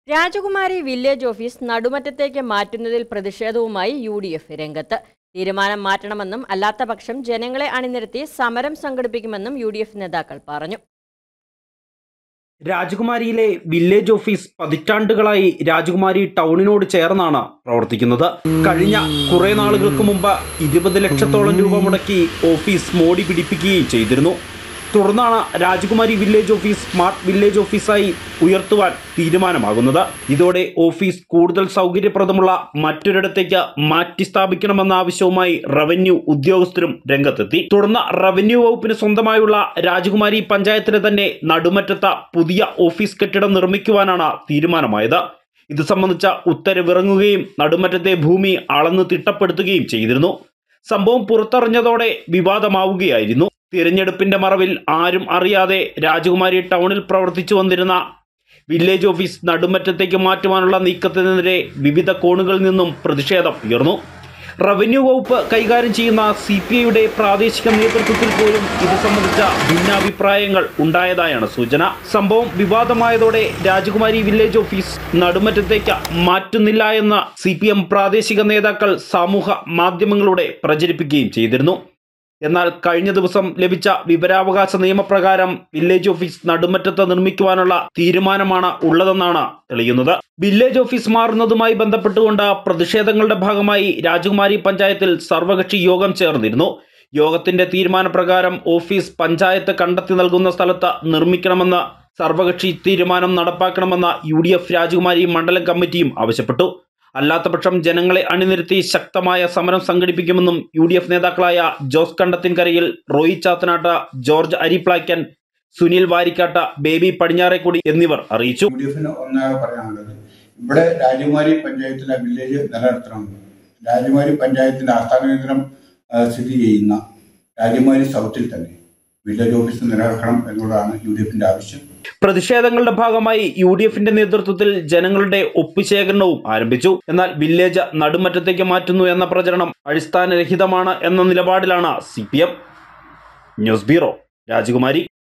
രാജകുമാരി village office നടുമറ്റത്തേക്ക് മാറ്റുന്നതിൽ പ്രതിഷേധവുമായി UDF രംഗത്ത്. തീരുമാനം മാറ്റണമെന്നും അല്ലാത്തപക്ഷം ജനങ്ങളെ അണിനിരത്തി സമരം സംഘടിപ്പിക്കുമെന്നും UDF നേതാക്കൾ പറഞ്ഞു. രാജകുമാരിയിലെ വില്ലേജ് ഓഫീസ് പതിറ്റാണ്ടുകളായി രാജകുമാരി ടൗണിനോട് ചേർന്നാണ് പ്രവർത്തിക്കുന്നത്. കഴിഞ്ഞ കുറെ നാളുകൾക്ക് മുമ്പ് 20 ലക്ഷത്തോളം രൂപ മുടക്കി ഓഫീസ് മോടി പിടിപ്പിക്കുകയും ചെയ്തിരുന്നു. തുടർന്നാണ് Rajakumari village office smart village ഓഫീസായി ഉയർത്തുവാൻ തീരുമാനമാകുന്നത്. ഇതോടെ ഓഫീസ് കൂടുതൽ സൗകര്യപ്രദമുള്ള മറ്റൊരിടത്തേക്ക് മാറ്റി സ്ഥാപിക്കണമെന്ന ആവശ്യവുമായി റവന്യൂ ഉദ്യോഗസ്ഥരും രംഗത്തെത്തി. തുടർന്ന് റവന്യൂ വകുപ്പിന് സ്വന്തമായുള്ള രാജകുമാരി പഞ്ചായത്തിന് തന്നെ നടുമറ്റത്ത് പുതിയ ഓഫീസ് കെട്ടിടം നിർമ്മിക്കുവാനാണ് തീരുമാനമായത്. ഇത് സംബന്ധിച്ച ഉത്തരവിറങ്ങുകയും നടുമറ്റത്തെ ഭൂമി അളന്ന് തിട്ടപ്പെടുത്തുകയും ചെയ്തിരുന്നു. സംഭവം പുറത്തറിഞ്ഞതോടെ വിവാദമാവുകയായിരുന്നു. തിരഞ്ഞെടുപ്പിന്റെ മറവിൽ ആരും അറിയാതെ രാജകുമാരി ടൗണിൽ പ്രവർത്തിച്ചു വന്നിരുന്ന വില്ലേജ് ഓഫീസ് നടുമറ്റത്തേക്ക് മാറ്റുവാനുള്ള നീക്കത്തിനെതിരെ വിവിധ കോണുകളിൽ നിന്നും പ്രതിഷേധം ഉയർന്നു. റവന്യൂ വകുപ്പ് കൈകാര്യം ചെയ്യുന്ന CPIയുടെ പ്രാദേശിക നേതൃത്വത്തിൽ പോലും ഇത് സംബന്ധിച്ച ഭിന്നാഭിപ്രായങ്ങൾ ഉണ്ടായതായാണ് സൂചന. സംഭവം വിവാദമായതോടെ രാജകുമാരി വില്ലേജ് ഓഫീസ് നടുമറ്റത്തേക്ക് മാറ്റുന്നില്ല എന്ന് CPM പ്രാദേശിക നേതാക്കൾ സമൂഹ മാധ്യമങ്ങളിലൂടെ പ്രചരിപ്പിക്കുകയും ചെയ്തിരുന്നു. എന്നാൽ കഴിഞ്ഞ ദിവസം ലഭിച്ച വിവരാവകാശ നിയമപ്രകാരം വില്ലേജ് ഓഫീസ് നടുമറ്റത്ത് നിർമ്മിക്കുവാനുള്ള തീരുമാനമാണ് ഉള്ളതെന്നാണ് തെളിയുന്നത്. വില്ലേജ് ഓഫീസ് മാറുന്നതുമായി ബന്ധപ്പെട്ടുകൊണ്ട് പ്രതിഷേധങ്ങളുടെ ഭാഗമായി രാജകുമാരി പഞ്ചായത്തിൽ സർവകക്ഷി യോഗം ചേർന്നിരുന്നു. യോഗത്തിന്റെ തീരുമാനപ്രകാരം ഓഫീസ് പഞ്ചായത്ത് കണ്ടെത്തി നൽകുന്ന സ്ഥലത്ത് നിർമ്മിക്കണമെന്ന് സർവകക്ഷി തീരുമാനം നടപ്പാക്കണമെന്ന് UDF രാജകുമാരി മണ്ഡലം കമ്മിറ്റിയും ആവശ്യപ്പെട്ടു. അല്ലാത്തപക്ഷം ജനങ്ങളെ അണിനിരത്തി ശക്തമായ സമരം സംഘടിപ്പിക്കുമെന്നും UDF നേതാക്കളായ ജോസ് കണ്ടത്തിൻകരയിൽ, റോയി ചാത്തനാട്ട്, ജോർജ് അരിപ്ലാക്കൻ, സുനിൽ വാരിക്കാട്ട, ബേബി പടിഞ്ഞാറേക്കുടി എന്നിവർ അറിയിച്ചു. UDFന് ഒന്നാകെ പറയാനുള്ളത്, ഇവിടെ രാജകുമാരി പഞ്ചായത്തിലെ വില്ലേജ് നിലനിർത്തണമെന്ന്. രാജകുമാരി പഞ്ചായത്തിന്റെ ആസ്ഥാന കേന്ദ്രം സ്ഥിതി ചെയ്യുന്ന രാജകുമാരി സൗത്തിൽ തന്നെ വില്ലേജ് ഓഫീസ് നിലനിർത്തണം എന്നുള്ളതാണ് UDFന്റെ ആവശ്യം. പ്രതിഷേധങ്ങളുടെ ഭാഗമായി UDFന്റെ നേതൃത്വത്തിൽ ജനങ്ങളുടെ ഒപ്പുശേഖരണവും ആരംഭിച്ചു. എന്നാൽ വില്ലേജ് നടുമറ്റത്തേക്ക് മാറ്റുന്നു എന്ന പ്രചരണം അടിസ്ഥാനരഹിതമാണ് എന്ന നിലപാടിലാണ് CPM. ന്യൂസ് ബ്യൂറോ, രാജകുമാരി.